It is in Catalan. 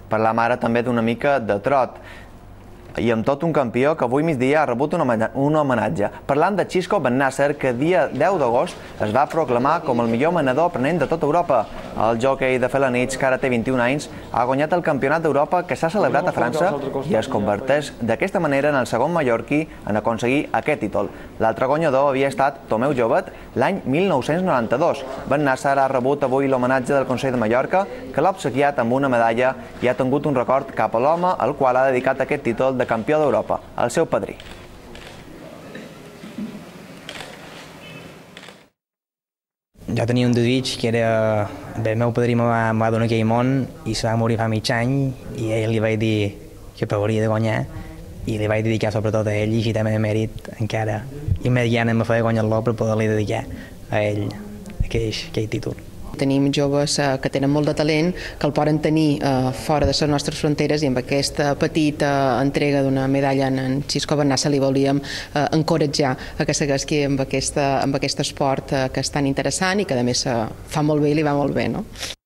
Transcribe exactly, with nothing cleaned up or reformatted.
Parlam ara també d'una mica de trot, i amb tot un campió que avui migdia ha rebut un homenatge. Parlant de Xisco Ben Nasser, que dia deu d'agost es va proclamar com el millor manador aprenent de tota Europa. El jockey de Felanitx, que ara té vint-i-un anys, ha guanyat el Campionat d'Europa que s'ha celebrat a França i es converteix d'aquesta manera en el segon mallorquí en aconseguir aquest títol. L'altre guanyador havia estat Tomeu Llobet l'any mil nou-cents noranta-dos. Ben Nasser ha rebut avui l'homenatge del Consell de Mallorca, que l'ha obsequiat amb una medalla i ha tingut un record cap a l'home al qual ha dedicat aquest títol de campió d'Europa, el seu padrí. Jo tenia un desig que era... Bé, el meu padrí me va, va donar aquell món i se va morir fa mig any i a ell li vaig dir que hauria de guanyar i li vaig dedicar sobretot a ell i així també mèrit encara. I més gana me feia guanyar-lo per poder-li dedicar a ell aquell, aquell títol. Tenim joves que tenen molt de talent, que el poden tenir fora de les nostres fronteres i amb aquesta petita entrega d'una medalla en Xisco Ben Nasser li volíem encoratjar a que segueixi amb aquest esport que és tan interessant i que a més fa molt bé i li va molt bé.